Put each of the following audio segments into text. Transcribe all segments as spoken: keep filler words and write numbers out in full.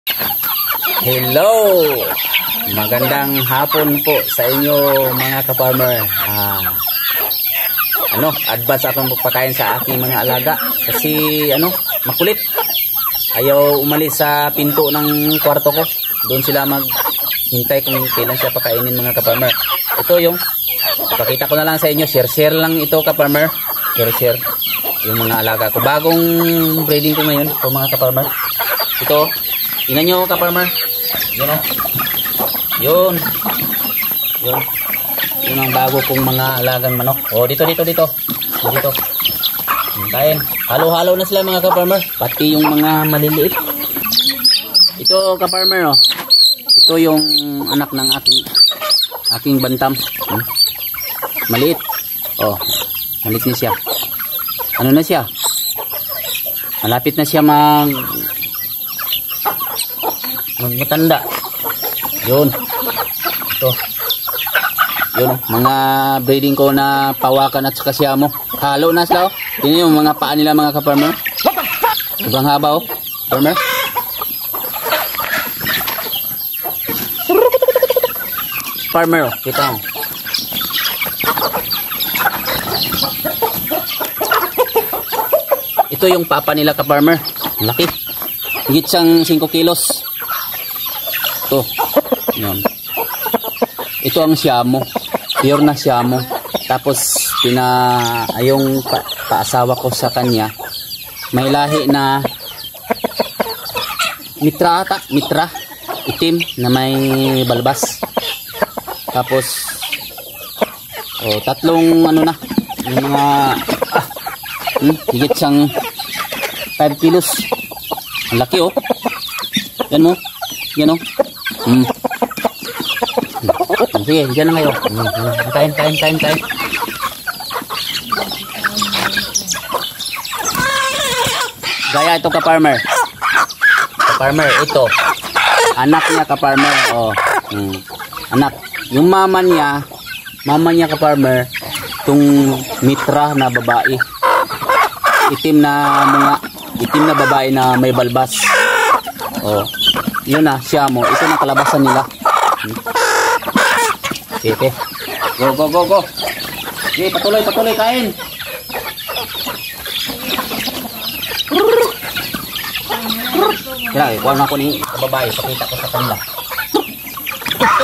Hello! Magandang hapon po sa inyo mga ka-farmer. Ah, ano, advance akong pagpakain sa aking mga alaga kasi ano, makulit. Ayaw umalis sa pinto ng kwarto ko. Doon sila maghintay kung kailan siya pakainin mga ka-farmer. Ito yung ipakita ko na lang sa inyo. Share-share lang ito ka-farmer. Share-share yung mga alaga ko. Bagong breeding ko ngayon po mga ka-farmer. Ito, tingnan nyo ka-farmer. Yun o. Yun. Yun. Yun ang bago kong mga alagang manok. O, dito, dito, dito. Dito. Kain. Halo-halo na sila mga ka-farmer. Pati yung mga maliliit. Ito ka-farmer o. Ito yung anak ng aking aking bantam. Hmm. Maliit. O, maliit na siya. Ano na siya? Malapit na siya mag magmatanda. Yun. Ito. Yun. Mga breeding ko na pawakan at saka siyamo. Halo na sila. Oh. Tingnan yung mga paa nila mga ka-farmer. Sobrang haba oh. Farmer. Farmer oh. Kita oh. Ito yung papa nila ka-farmer. Laki. Higit siyang five kilos. Ito. Yan. Ito ang siyamo. Pure na siyamo. Tapos, pina, ayong pa, paasawa ko sa kanya, may lahi na mitra ata. Mitra. Itim na may balbas. Tapos, oh, tatlong ano na. Yung mga, ah, hmm, higit siyang five kilos. Ang laki oh. Yan mo. Yan oh. Hmm. Sige, dyan na ngayon. Hmm. Kain, kain, kain, kain. Gaya ito ka-farmer. Ka-farmer, ito. Anak niya ka-farmer. Oh. Hmm. Anak. Yung mama niya, mama niya ka-farmer, itong mitra na babae. Itim na mga itim na babae na may balbas. Oh. Yun na, siya mo. Ito na kalabasan nila. Hmm. Sige. Go, go, go, go. Sige, patuloy, patuloy, kain. Kaya, ikuha na ako ni babae. Pakita ko sa kanila. Ito.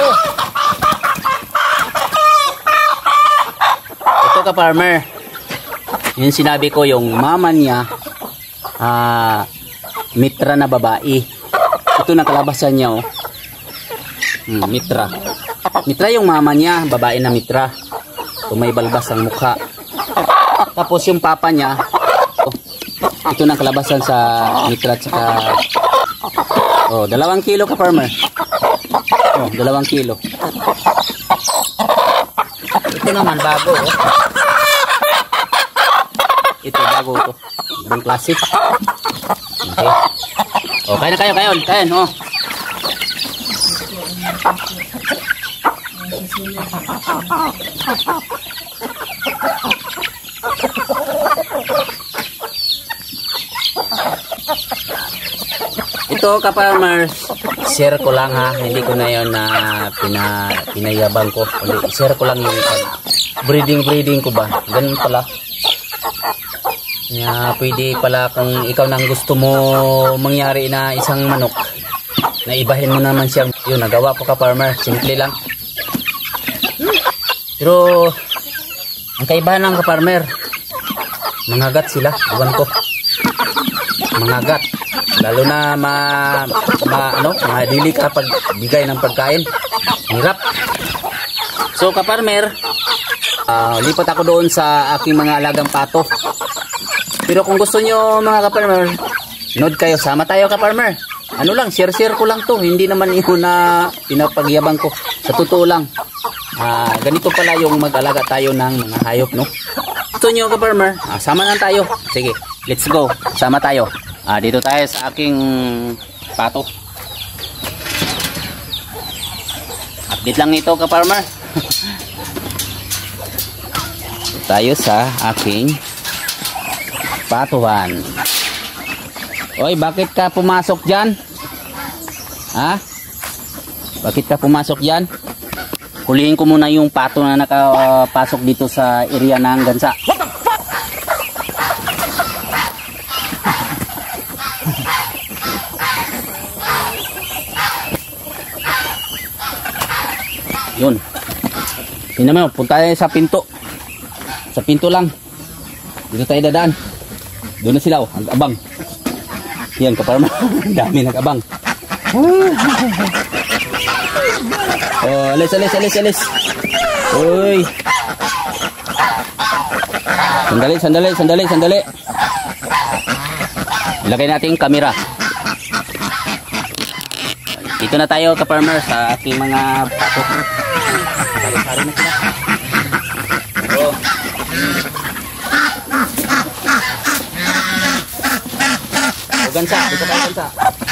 Ito ka-farmer. Yung sinabi ko, yung mama niya, ah, mitra na babae. Ito na kalabasan niya oh. Hmm, mitra. Mitra yung mama niya, babae na mitra. So, may balbas ang mukha. Tapos yung papa niya, oh, ito na kalabasan sa mitra at saka oh, dalawang kilo ka-farmer. Oh, dalawang kilo. Ito naman bago oh. Ito bago to. Ibang klase. Okay. Oh, kain na kayo, kayo, kain, oh. Ito ka-farmers, share ko lang ha, hindi ko na yun na pina, pinayabang ko. Share ko lang yung breeding breeding ko ba, ganun pala. Yeah, pwede pala kung ikaw nang gusto mo mangyari na isang manok, na ibahin mo naman siyang, yun, nagawa ko ka-farmer, simple lang. Pero ang kaibahan ng ka-farmer, mangagat sila, iwan ko. Mangagat. Lalo na ma, ma ano, madili ka pag bigay ng pagkain. Hirap. So ka-farmer, uh, lipat ako doon sa aking mga alagang pato. Pero kung gusto nyo mga ka-farmer, nod kayo, sama tayo ka-farmer. Ano lang, share-share ko lang to. Hindi naman yun na pinapagyabang ko. Sa totoo lang. Ah, ganito pala yung mag-alaga tayo ng mga hayop, no? Gusto nyo ka-farmer, ah, sama lang tayo. Sige, let's go. Sama tayo. Ah, dito tayo sa aking pato. Update lang ito ka-farmer. Tayo sa aking patuhan. Oy, bakit ka pumasok dyan? Ha? Bakit ka pumasok yan? Hulihin ko muna yung pato na nakapasok dito sa area ng gansa. What the fuck? Yun. Tingnan mo, punta tayo sa pinto. Sa pinto lang. Dito tayo dadaan. Doon na sila, oh, nag-abang. Yan, kaparma. Dami nag-abang. Oh, alis, alis, alis, alis. Uy. Sandali, sandali, sandali, sandali. Ilagay natin yung kamera. Dito na tayo, ka-farmer, sa aking mga pato. Sari-sari na sila. Oh. O, gansa. Dito tayo, gansa.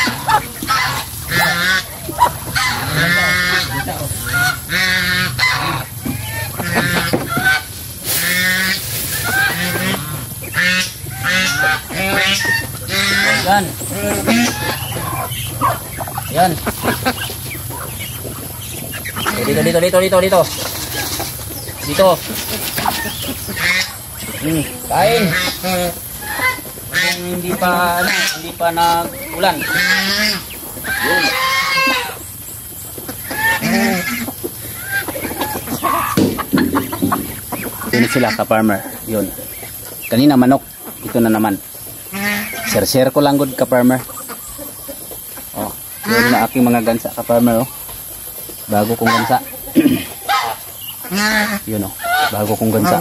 Yan. Yan. Dito, dito, dito, dito, dito. Dito. Hmm, kain. Hindi pa, ano, hindi pa nag-ulan. Yun. Ito na sila, ka-farmer. Yun. Kanina manok. Ito na naman. Share-share ko lang good, ka-farmer. Oh, yun na aking mga gansa, ka-farmer, oh. Bago kong gansa. Yun, oh. Bago kong gansa.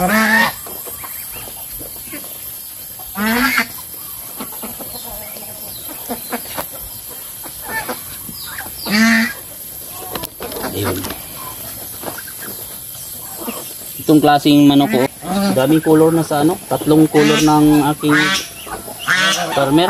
Ayun. Itong klaseng manok ko, daming color na sa ano, tatlong color ng aking farmer.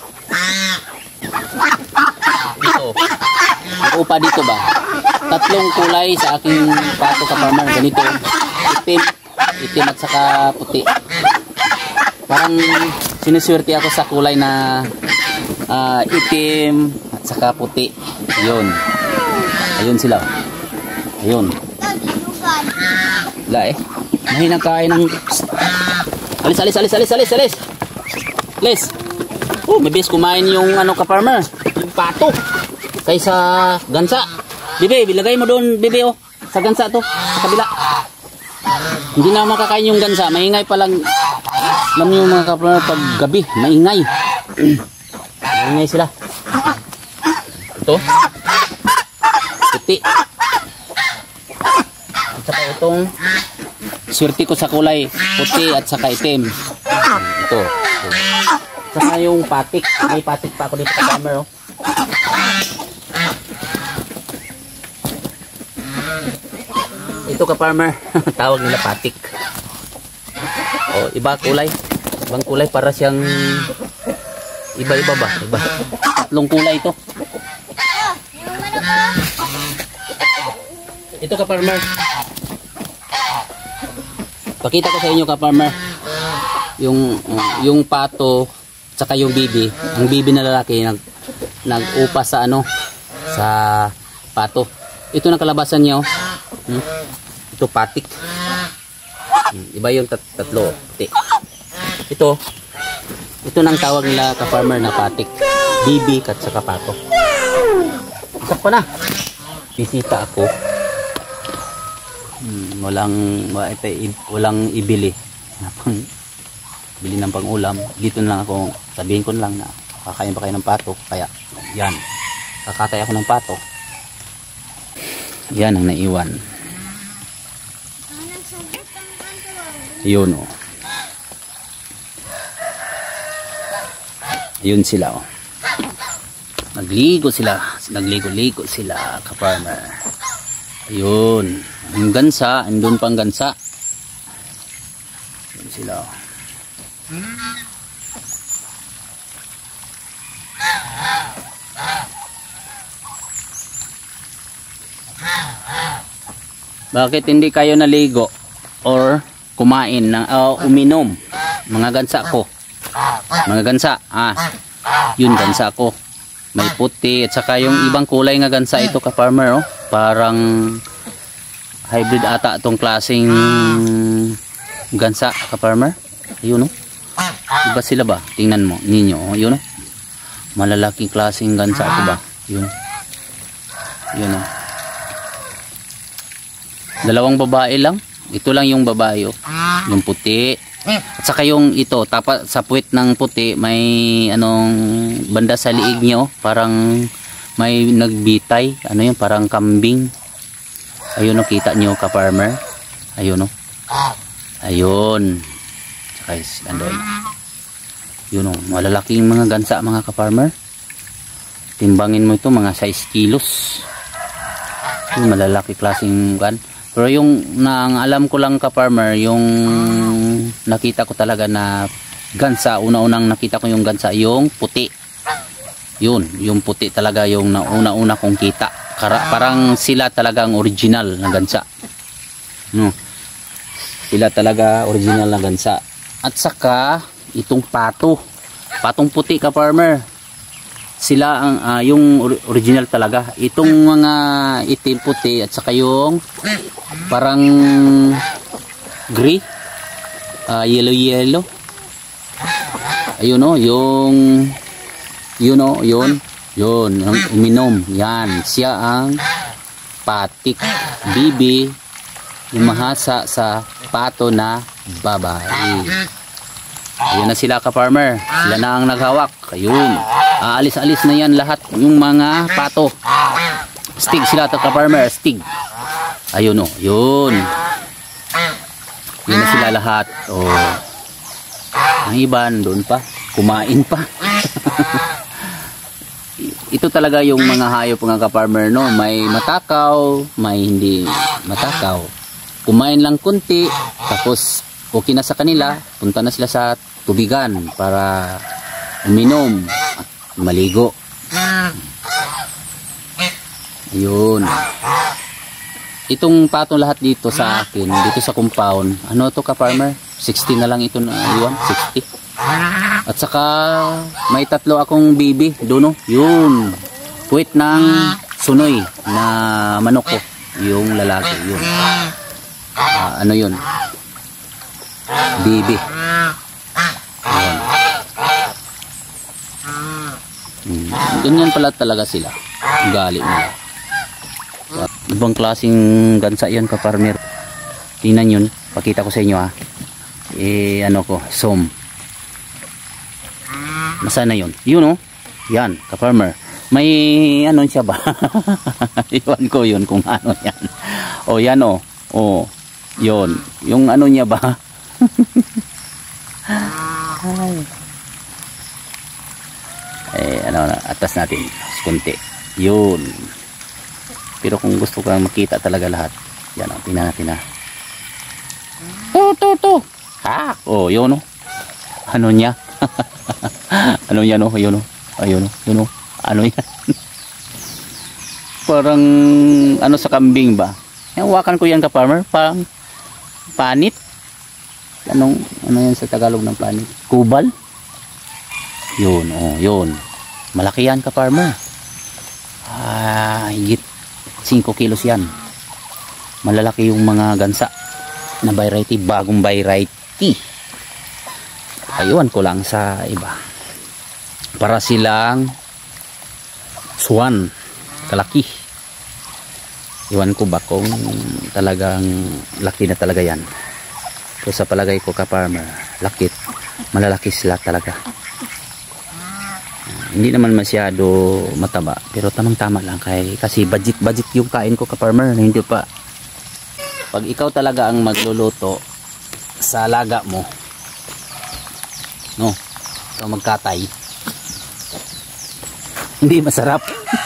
Dito. Upa dito ba? Tatlong kulay sa aking pato, ka-farmer. Ganito. Itim, itim at saka puti. Parang sinuswerte ako sa kulay na uh, itim at saka puti. Ayun. Ayun sila. Ayun. Wala eh. Mahinang kain ng... Alis, alis, alis, alis, alis, alis. Alis. Oh, mabis kumain yung ano, ka-farmer. Yung pato. Kaysa gansa. Bibi, bilagay mo doon, bibi, oh. Sa gansa to. Sa kabila. Hindi na makakain yung gansa. Maingay pa lang. Alam yung mga ka-farmer pag gabi. Maingay. Maingay sila. Ito. Puti. At saka itong swerte ko sa kulay puti at saka itim. Ito. Saka yung patik. May patik pa ako dito, ka-farmer, oh. Ito, ka-farmer. Tawag nila patik. Oh, iba kulay. Ibang kulay para siyang iba-iba ba? Iba. Tatlong kulay ito. Ito, ka-farmer. Pakita ko sa inyo, ka-farmer. Yung uh, yung pato saka yung bibi. Ang bibi na lalaki nag nag-upa sa ano, sa pato. Ito na kalabasan niya, oh. Hmm? Ito patik. Hmm, iba yung tat tatlo, puti. Ito. Ito nang tawag nila, ka-farmer, na patik. Bibi at saka pato. Isak pa na. Bisita ako. Hmm, walang walang ibili. Napang bili ng pang-ulam. Dito na lang ako, sabihin ko na lang na kakain pa kayo ng pato. Kaya yan, kakatay ako ng pato. Yan ang naiwan. Yun, oh. Yun sila, oh. Nagligo sila. Nagligo-ligo sila, ka-farmer. Ayun. Yung gansa, andun pang gansa. Yun sila, oh. Bakit hindi kayo naligo or kumain ng uh, uminom? Mga gansa ko. Mga gansa, ah. Yun gansa ko. May puti at saka yung ibang kulay nga gansa ito ka farmer, oh. Parang hybrid ata itong klaseng gansa ka farmer. Ayun, oh. Iba sila ba? Tingnan mo ninyo, oh. Yun, oh. Malalaking klaseng gansa ito ba? Yun. Yun, oh. Dalawang babae lang. Ito lang yung babae, oh. Yung puti. At saka yung ito, tapat sa puwit ng puti, may anong banda sa liig niya, oh. Parang may nagbitay. Ano yun? Parang kambing. Ayun, oh. Kita nyo ka farmer. Ayun, oh. Ayun. Saka andun. Yun, oh. Malalaking mga gansa mga ka farmer. Timbangin mo ito mga size kilos. Yung malalaki klaseng gan. Pero yung nang alam ko lang ka farmer, yung nakita ko talaga na gansa, una-unang nakita ko yung gansa, yung puti. Yun, yung puti talaga yung nauna-una kong kita. Kara, parang sila talaga ang original na gansa. No. Sila talaga original na gansa. At saka itong pato. Patong puti ka farmer. Sila ang uh, yung original talaga. Itong mga itim puti at saka yung parang gray, uh, yellow yellow. Ayun, oh, yung yun, oh, yun, yun, yung uminom. Yan, siya ang patik bibi, yung mahasa sa pato na babae. Ayun na sila ka farmer. Sila na ang naghawak. Ayun. Aalis-alis na yan lahat yung mga pato. Stig sila ka farmer. Stig. Ayun, oh. Yun. Yun na sila lahat. Oh. Ang iban doon pa. Kumain pa. Ito talaga yung mga hayop mga ka farmer, no? May matakaw, may hindi matakaw. Kumain lang kunti, tapos okay na sa kanila, punta na sila sa tubigan para uminom at maligo. Ayun. Itong patong lahat dito sa akin, dito sa compound, ano to ka farmer? sixty na lang ito na iwan, sixty. At saka may tatlo akong bibi doon, no? Yun. Puwit ng sunoy na manok ko, yung lalaki, yun. Uh, ano yun? Bibi. Ayan. Hmm. Ganyan pala talaga sila. Ugali nila. Ibang klaseng gansa yan ka farmer. Tingnan yun. Pakita ko sa inyo, ha. Eh ano ko, som. Nasaan na yun? Yun, oh. Yan, ka farmer. May ano siya ba? Iwan ko yun kung ano yan. O yan, oh. O yun. Yung ano niya ba? Ay. Eh ano na, atas natin kunti. Yun. Pero kung gusto ko makita talaga lahat, yan, oh, tingnan natin, ha. To to to. Ha? Oh, yun, oh. Ano niya? Ano niya, no? Yun, oh. Ayun, oh. Yun, oh. Ano yan? Parang ano sa kambing ba? Hawakan ko yan ka farmer, parang panit. Anong ano yan sa Tagalog ng panit? Kubal. Yun, oh, yun. Malaki yan ka farmer. Ah, higit five kilos yan. Malalaki yung mga gansa na variety, bagong variety. Ayun ko lang sa iba. Para silang swan, kalaki. Iwan ko ba kung talagang laki na talaga yan. So sa palagay ko ka farmer, lakit, malalaki sila talaga. Uh, hindi naman masyado mataba, pero tamang-tama lang kay kasi budget budget yung kain ko ka farmer, hindi pa. Pag ikaw talaga ang magluluto sa alaga mo, no, so magkatay, hindi masarap.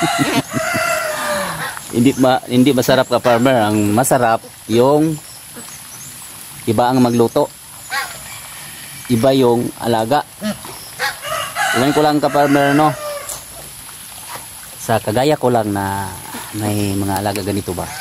Hindi ma hindi masarap ka farmer. Ang masarap yung iba ang magluto, iba yung alaga. Ilan ko lang ka farmer, no, sa kagaya ko lang na may mga alaga ganito ba.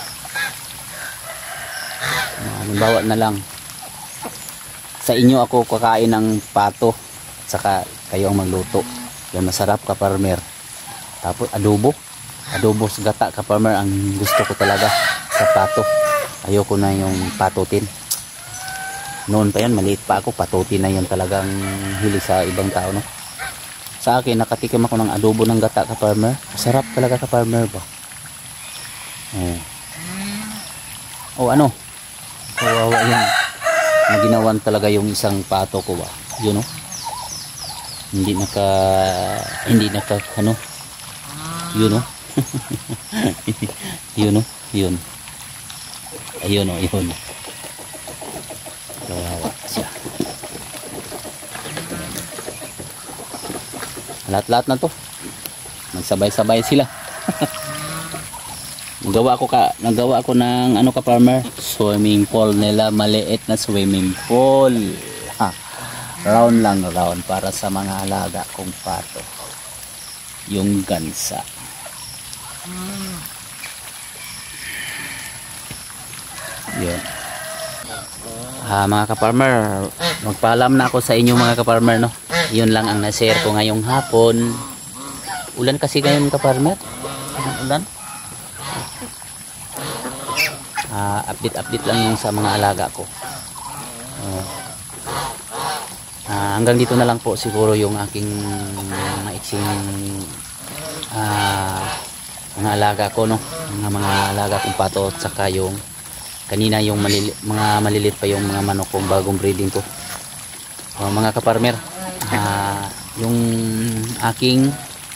Halimbawa na lang sa inyo ako kakain ng pato, saka kayo ang magluto. Yan masarap ka farmer. Tapos adobo. Adobo sa gata ka-farmer ang gusto ko talaga sa pato. Ayoko na yung patutin. Noon pa yan, maliit pa ako, patutin na yan talagang hili sa ibang tao, no? Sa akin, nakatikim ako ng adobo ng gata ka-farmer. Masarap talaga ka-farmer ba? Oh. Oh, ano? Kawawa yan. Naginawan talaga yung isang pato ko ba? Yun, no? Hindi naka, hindi naka, ano? Yun, no? Yun, no? Yun. Ayun, no? Yun. Kawawa siya. Lahat-lahat na to. Nagsabay-sabay sila. Nagawa ako ka, nagawa ako ng ano ka-farmer, swimming pool nila, maliit na swimming pool. Ha. Round lang round para sa mga alaga kong pato. Yung gansa. Yun. Ah, mga ka-farmer, magpaalam na ako sa inyo mga ka-farmer, no. Yun lang ang na-share ko ngayong hapon. Ulan kasi ngayon ka-farmer. Ulan. Uh, update-update lang yung sa mga alaga ko. Uh, uh, hanggang dito na lang po siguro yung aking maiksing uh, mga alaga ko, no? Mga mga alaga kong pato at saka yung kanina yung malili, mga malilit pa yung mga manok kong bagong breeding ko. Uh, mga ka-farmer, uh, yung aking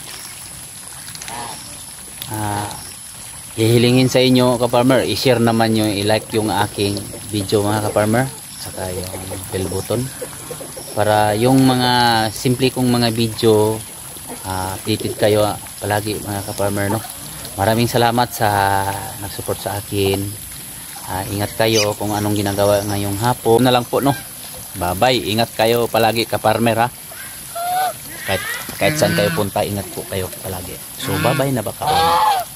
uh, hihilingin sa inyo ka-farmer, i-share naman nyo, i-like yung aking video mga ka-farmer, saka yung bell button para yung mga simple kong mga video uh, updated kayo palagi mga ka-farmer, no. Maraming salamat sa nag-support sa akin. Uh, ingat kayo kung anong ginagawa ngayong hapon na lang po, no. Bye bye, ingat kayo palagi ka-farmer, ha. Kahit, kahit saan kayo punta, ingat po kayo palagi. So bye bye na baka.